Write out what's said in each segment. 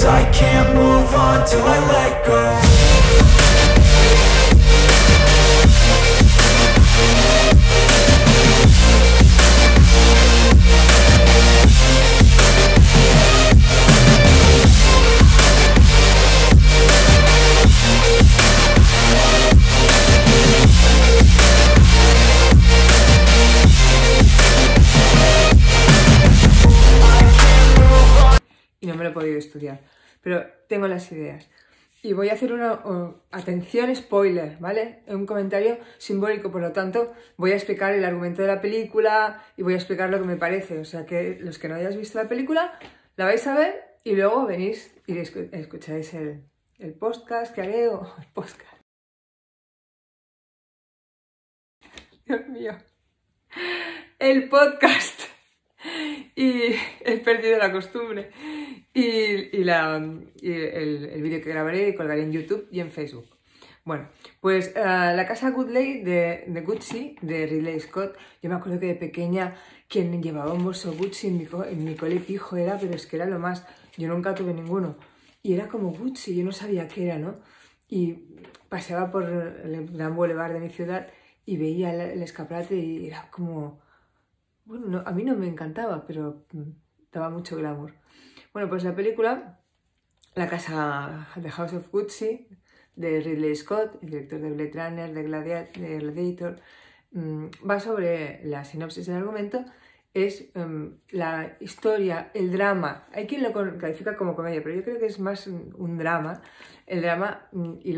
'cause I can't move on till I let go. Y no me lo he podido estudiar, pero tengo las ideas. Y voy a hacer atención, spoiler, ¿vale? Un comentario simbólico, por lo tanto, voy a explicar el argumento de la película y voy a explicar lo que me parece. O sea que los que no hayáis visto la película, la vais a ver y luego venís y escucháis el podcast que haré o el podcast. Dios mío. El podcast. Y he perdido la costumbre. Y el vídeo que grabaré y colgaré en YouTube y en Facebook. Bueno, pues la casa Goodley de Gucci, de Ridley Scott. Yo me acuerdo que de pequeña quien llevaba un bolso Gucci en mi cole fijo era, pero es que era lo más. Yo nunca tuve ninguno. Y era como Gucci, yo no sabía qué era, ¿no? Y paseaba por el gran boulevard de mi ciudad y veía el escaparate y era como... Bueno, no, a mí no me encantaba, pero daba mucho glamour. Bueno, pues la película, la casa The House of Gucci, de Ridley Scott, el director de Blade Runner, de Gladiator, va sobre la sinopsis del argumento, es la historia, el drama. Hay quien lo califica como comedia, pero yo creo que es más un drama. El drama y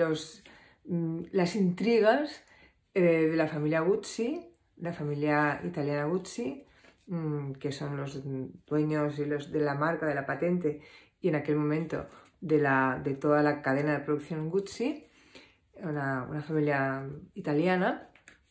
las intrigas de la familia Gucci, la familia italiana Gucci, que son los dueños y los de la marca, de la patente y en aquel momento de toda la cadena de producción Gucci, una familia italiana.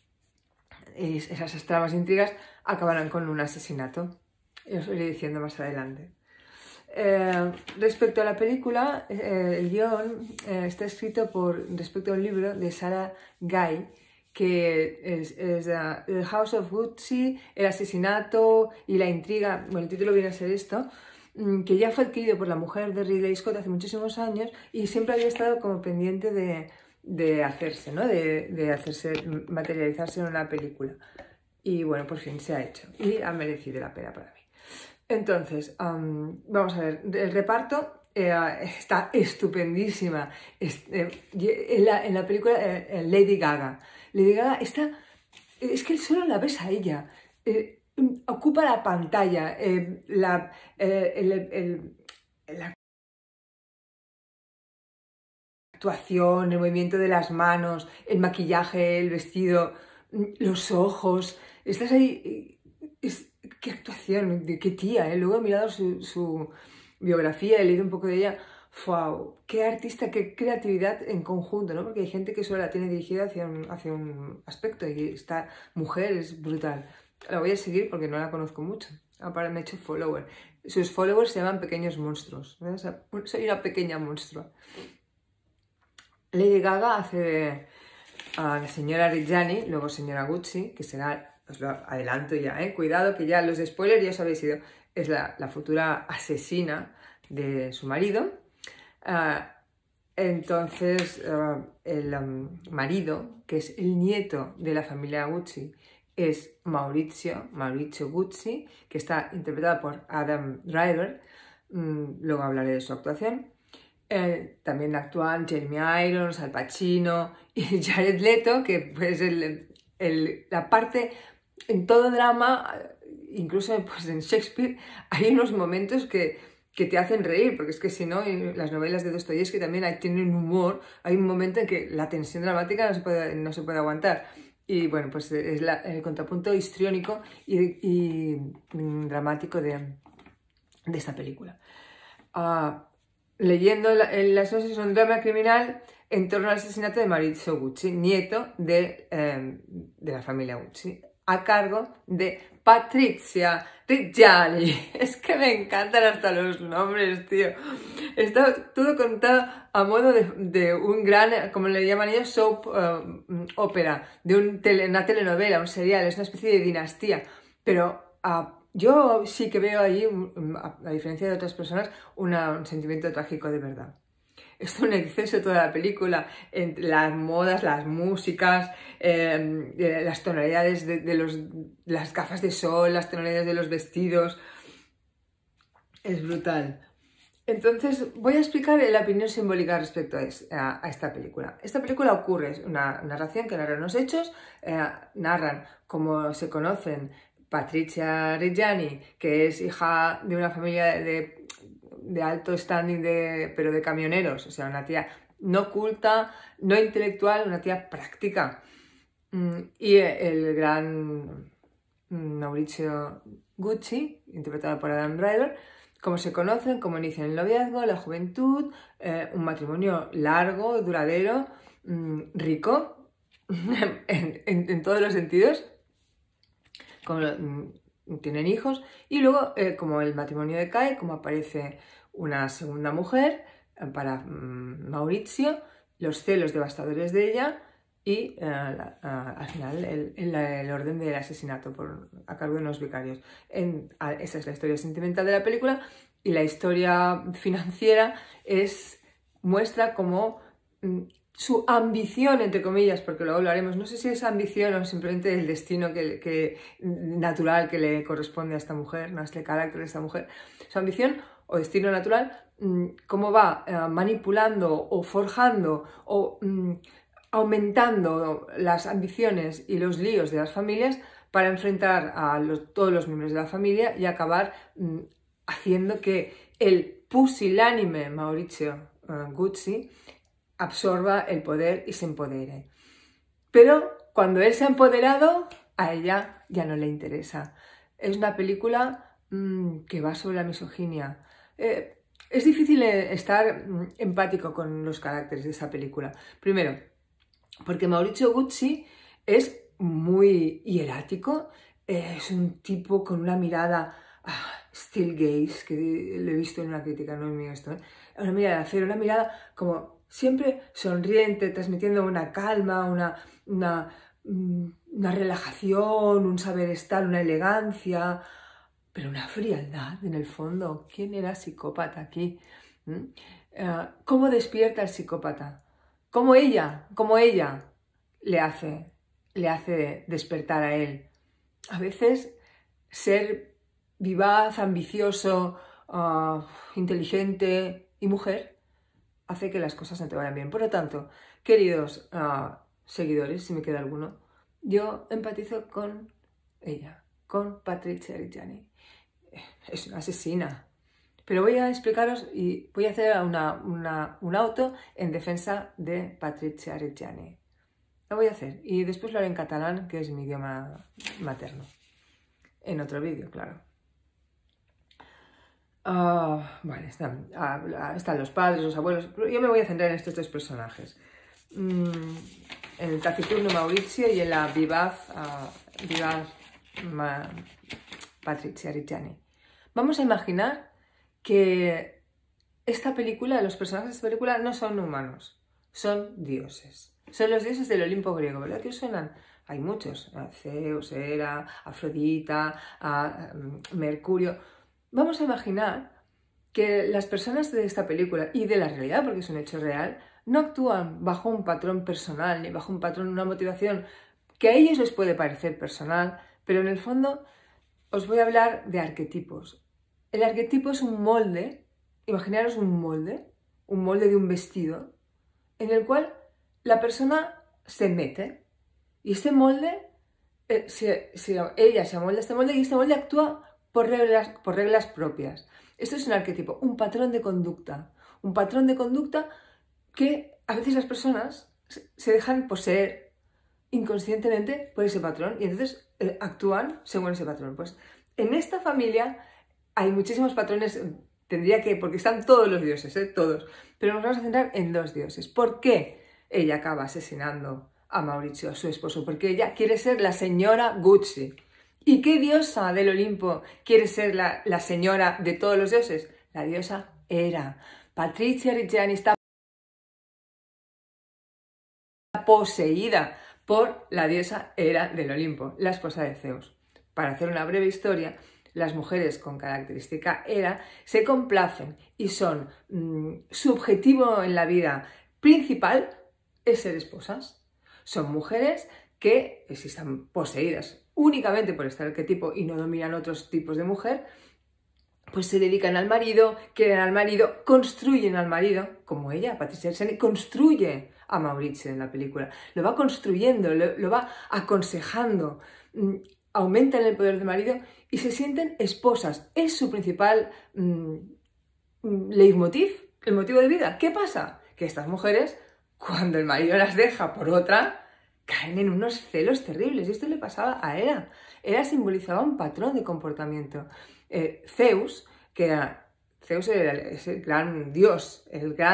Y esas tramas e intrigas acabarán con un asesinato. Os lo iré diciendo más adelante. Respecto a la película, el guión está escrito respecto a un libro de Sarah Guy, que es The House of Gucci, el asesinato y la intriga. Bueno, el título viene a ser esto, que ya fue adquirido por la mujer de Ridley Scott hace muchísimos años y siempre había estado como pendiente de hacerse, ¿no? de hacerse, materializarse en una película. Y bueno, por fin se ha hecho y ha merecido la pena para mí. Entonces, vamos a ver, el reparto está estupendísima. En la película Lady Gaga. Lady Gaga está... Es que solo la ves a ella. Ocupa la pantalla. La actuación, el movimiento de las manos, el maquillaje, el vestido, los ojos. Estás ahí... ¡Qué actuación! ¡Qué tía! Luego he mirado su biografía, he leído un poco de ella. ¡Wow! ¡Qué artista, qué creatividad en conjunto! ¿No? Porque hay gente que solo la tiene dirigida hacia un aspecto y esta mujer es brutal. La voy a seguir porque no la conozco mucho. Ahora me he hecho follower. Sus followers se llaman pequeños monstruos. ¿No? O sea, soy una pequeña monstrua. Lady Gaga hace a la señora Reggiani, luego señora Gucci, que será... Os lo adelanto ya, cuidado que ya los de spoiler ya os habéis ido. Es la futura asesina de su marido. Entonces, el marido, que es el nieto de la familia Gucci, es Maurizio Gucci, que está interpretado por Adam Driver. Luego hablaré de su actuación. También actúan Jeremy Irons, Al Pacino y Jared Leto, que pues la parte... En todo drama, incluso pues en Shakespeare, hay unos momentos que te hacen reír, porque es que si no, las novelas de Dostoyevsky también tienen humor, hay un momento en que la tensión dramática no se puede aguantar. Y bueno, pues es el contrapunto histriónico y dramático de esta película. Leyendo la sinopsis, es un drama criminal en torno al asesinato de Maurizio Gucci, nieto de la familia Gucci, a cargo de Patrizia Reggiani. Es que me encantan hasta los nombres, tío. Está todo contado a modo de un gran, como le llaman ellos, soap opera, de una telenovela, un serial, es una especie de dinastía, pero Yo sí que veo ahí, a diferencia de otras personas, un sentimiento trágico de verdad. Es un exceso toda la película, entre las modas, las músicas, las tonalidades de las gafas de sol, las tonalidades de los vestidos. Es brutal. Entonces, voy a explicar la opinión simbólica respecto a esta película. Esta película ocurre, es una narración que narra unos hechos, narran cómo se conocen Patricia Reggiani, que es hija de una familia de alto standing, pero de camioneros, o sea, una tía no culta, no intelectual, una tía práctica. Y el gran Maurizio Gucci, interpretado por Adam Driver, cómo se conocen, cómo inician el noviazgo, la juventud, un matrimonio largo, duradero, rico, en todos los sentidos, tienen hijos, y luego como el matrimonio decae, como aparece una segunda mujer para Maurizio, los celos devastadores de ella y al final el orden del asesinato a cargo de unos vicarios. Esa es la historia sentimental de la película, y la historia financiera muestra como su ambición, entre comillas, porque luego hablaremos, no sé si es ambición o simplemente el destino natural que le corresponde a esta mujer, no es el carácter de esta mujer, su ambición o destino natural, cómo va manipulando o forjando o aumentando las ambiciones y los líos de las familias para enfrentar a todos los miembros de la familia y acabar haciendo que el pusilánime Maurizio Gucci absorba el poder y se empodere. Pero cuando él se ha empoderado, a ella ya no le interesa. Es una película que va sobre la misoginia. Es difícil estar empático con los caracteres de esa película. Primero, porque Maurizio Gucci es muy hierático, es un tipo con una mirada still gaze, que lo he visto en una crítica, no es mío esto, una mirada de acero, una mirada como siempre sonriente, transmitiendo una calma, una relajación, un saber estar, una elegancia, pero una frialdad en el fondo. ¿Quién era psicópata aquí? ¿Cómo despierta el psicópata? ¿Cómo ella le hace despertar a él? A veces ser vivaz, ambicioso, inteligente y mujer hace que las cosas no te vayan bien. Por lo tanto, queridos seguidores, si me queda alguno, yo empatizo con ella, con Patricia Reggiani. Es una asesina. Pero voy a explicaros y voy a hacer un auto en defensa de Patricia Reggiani. Lo voy a hacer y después lo haré en catalán, que es mi idioma materno. En otro vídeo, claro. Vale, están los padres, los abuelos. Yo me voy a centrar en estos dos personajes. En el taciturno Maurizio y en la vivaz Patricia Reggiani. Vamos a imaginar que los personajes de esta película no son humanos, son dioses. Son los dioses del Olimpo griego, ¿verdad que os suenan? Hay muchos, Zeus, Hera, Afrodita, Mercurio. Vamos a imaginar que las personas de esta película y de la realidad, porque es un hecho real, no actúan bajo un patrón personal ni bajo un patrón, una motivación que a ellos les puede parecer personal, pero en el fondo os voy a hablar de arquetipos. El arquetipo es un molde, imaginaros un molde de un vestido, en el cual la persona se mete y este molde, ella se amolda a este molde y este molde actúa por reglas propias. Esto es un arquetipo, un patrón de conducta que a veces las personas se dejan poseer inconscientemente por ese patrón y entonces actúan según ese patrón. Pues en esta familia hay muchísimos patrones, porque están todos los dioses, todos, pero nos vamos a centrar en dos dioses. ¿Por qué ella acaba asesinando a Maurizio, a su esposo? Porque ella quiere ser la señora Gucci. ¿Y qué diosa del Olimpo quiere ser la señora de todos los dioses? La diosa Hera. Patricia Reggiani está poseída por la diosa Hera del Olimpo, la esposa de Zeus. Para hacer una breve historia, las mujeres con característica ERA se complacen y son su objetivo en la vida principal es ser esposas. Son mujeres que, si están poseídas únicamente por este arquetipo y no dominan otros tipos de mujer, pues se dedican al marido, quieren al marido, construyen al marido, como ella, Patricia Reggiani, construye a Maurizio en la película. Lo va construyendo, lo va aconsejando, aumentan el poder del marido y se sienten esposas. Es su principal leitmotiv, el motivo de vida. ¿Qué pasa? Que estas mujeres, cuando el marido las deja por otra, caen en unos celos terribles. Y esto le pasaba a Hera. Hera simbolizaba un patrón de comportamiento. Zeus, Zeus era el gran dios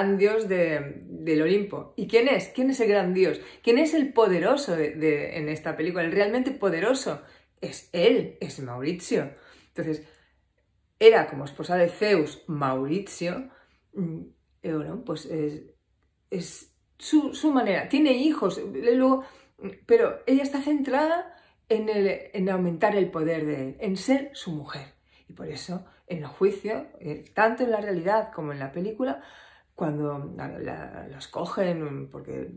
del Olimpo. ¿Y quién es? ¿Quién es el gran dios? ¿Quién es el poderoso en esta película? El realmente poderoso es él, es Maurizio. Entonces, Hera como esposa de Zeus, Maurizio, bueno, pues es su manera. Tiene hijos, luego, pero ella está centrada en aumentar el poder de él, en ser su mujer. Y por eso, en el juicio, tanto en la realidad como en la película, cuando las cogen, porque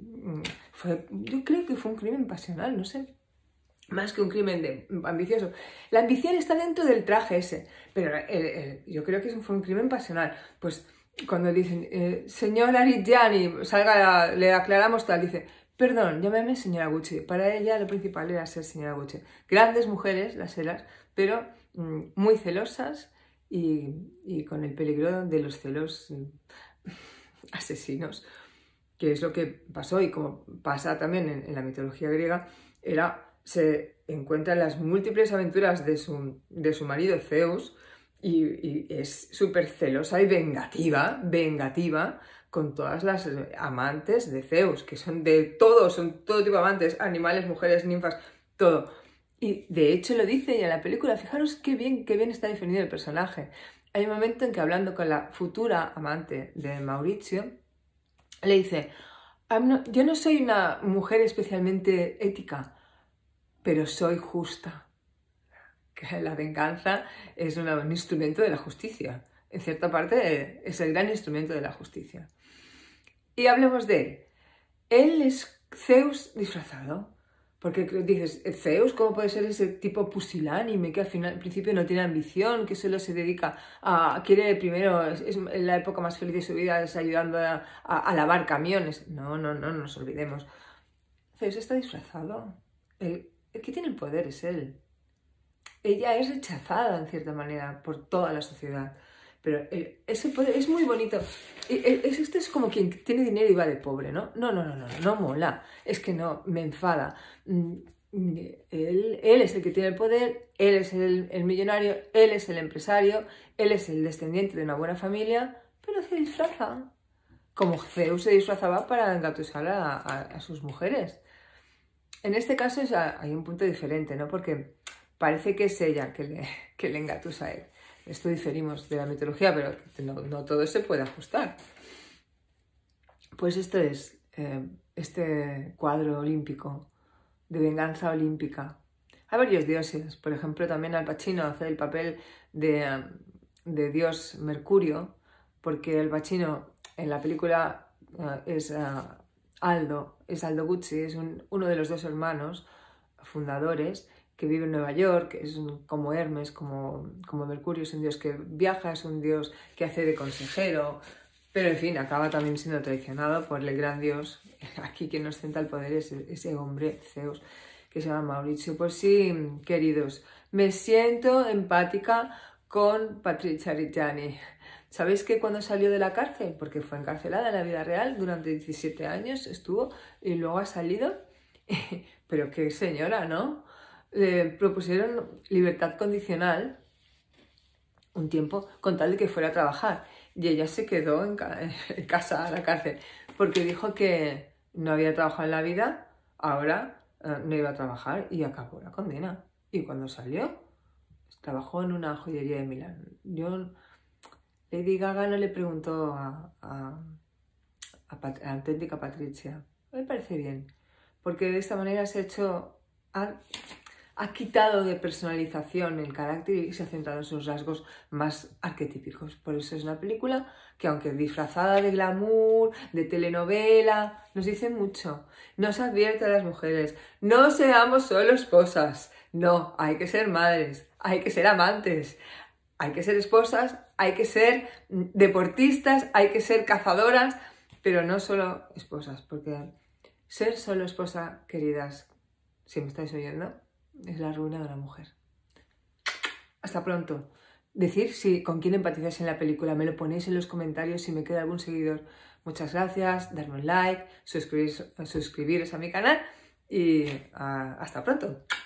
yo creo que fue un crimen pasional, no sé, más que un crimen ambicioso. La ambición está dentro del traje ese, pero yo creo que fue un crimen pasional. Pues cuando dicen, señora Reggiani, le aclaramos tal, dice, perdón, llámeme señora Gucci. Para ella lo principal era ser señora Gucci. Grandes mujeres, las Heras, pero muy celosas y con el peligro de los celos asesinos, que es lo que pasó y como pasa también en la mitología griega, se encuentra en las múltiples aventuras de su marido Zeus y es súper celosa y vengativa con todas las amantes de Zeus, que son son todo tipo de amantes, animales, mujeres, ninfas, todo. Y de hecho lo dice ella en la película, fijaros qué bien está definido el personaje. Hay un momento en que hablando con la futura amante de Maurizio, le dice, yo no soy una mujer especialmente ética, pero soy justa. Que la venganza es un instrumento de la justicia. En cierta parte es el gran instrumento de la justicia. Y hablemos de él. Él es Zeus disfrazado. Porque dices, Zeus, ¿cómo puede ser ese tipo pusilánime que al principio no tiene ambición, que solo se dedica quiere primero, es la época más feliz de su vida, es ayudando a lavar camiones? No nos olvidemos. Zeus está disfrazado. El que tiene el poder es él. Ella es rechazada en cierta manera por toda la sociedad. Pero ese poder es muy bonito. Este es como quien tiene dinero y va de pobre, ¿no? No mola. Es que no, me enfada. Él es el que tiene el poder, él es el millonario, él es el empresario, él es el descendiente de una buena familia, pero se disfraza. Como Zeus se disfrazaba para engatusar a sus mujeres. En este caso hay un punto diferente, ¿no? Porque parece que es ella que le engatusa a él. Esto diferimos de la mitología, pero no todo se puede ajustar. Pues esto es este cuadro olímpico, de venganza olímpica. Hay varios dioses. Por ejemplo, también Al Pacino hace el papel de dios Mercurio, porque Al Pacino en la película es Aldo Gucci, es uno de los dos hermanos fundadores que vive en Nueva York, es como Hermes, como Mercurio, es un dios que viaja, es un dios que hace de consejero, pero en fin, acaba también siendo traicionado por el gran dios. Aquí quien ostenta el poder es ese hombre, Zeus, que se llama Maurizio. Pues sí, queridos, me siento empática con Patricia Reggiani. ¿Sabéis que cuando salió de la cárcel? Porque fue encarcelada en la vida real, durante 17 años estuvo y luego ha salido. Pero qué señora, ¿no? Le propusieron libertad condicional un tiempo con tal de que fuera a trabajar y ella se quedó en casa a la cárcel porque dijo que no había trabajado en la vida, ahora no iba a trabajar y acabó la condena. Y cuando salió, trabajó en una joyería de Milán. Lady Gaga no le preguntó a la auténtica Patricia. Me parece bien, porque de esta manera se ha hecho... ha quitado de personalización el carácter y se ha centrado en sus rasgos más arquetípicos. Por eso es una película que, aunque disfrazada de glamour, de telenovela, nos dice mucho. Nos advierte a las mujeres, no seamos solo esposas, no, hay que ser madres, hay que ser amantes, hay que ser esposas, hay que ser deportistas, hay que ser cazadoras, pero no solo esposas, porque ser solo esposa, queridas, si me estáis oyendo, es la ruina de una mujer. Hasta pronto. Decir con quién empatizáis en la película, me lo ponéis en los comentarios si me queda algún seguidor. Muchas gracias, darme un like, suscribiros a mi canal y hasta pronto.